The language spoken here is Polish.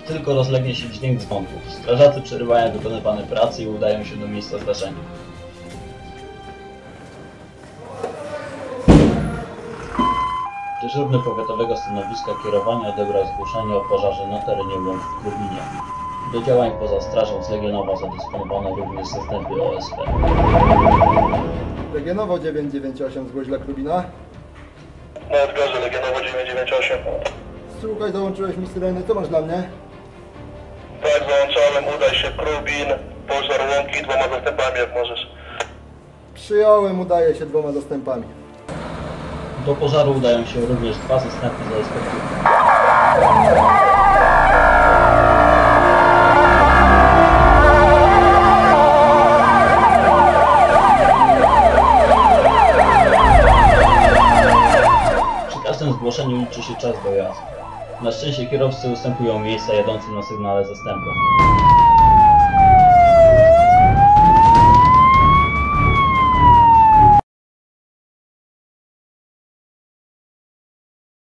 tylko rozlegnie się dźwięk dzwonków. Strażacy przerywają wykonywane prace i udają się do miejsca zdarzenia. Dyżurny powiatowego stanowiska kierowania odebrał zgłoszenie o pożarze na terenie Łąk w Lubinie. Do działań poza strażą z Legionowa zadysponowano również zastępy OSP. Legionowo 998, zgłoś dla Klubina. Na odbiorze Legionowo 998. Słuchaj, załączyłeś mi syreny, co masz dla mnie? Tak, załączałem, udaj się Krubin, pożar Łąki 2 zastępami, jak możesz. Przyjąłem, udaję się 2 zastępami. Do pożaru udają się również 2 zastępy z OSP. Przy każdym zgłoszeniu liczy się czas dojazdu. Na szczęście kierowcy ustępują miejsca jadącym na sygnale zastępu.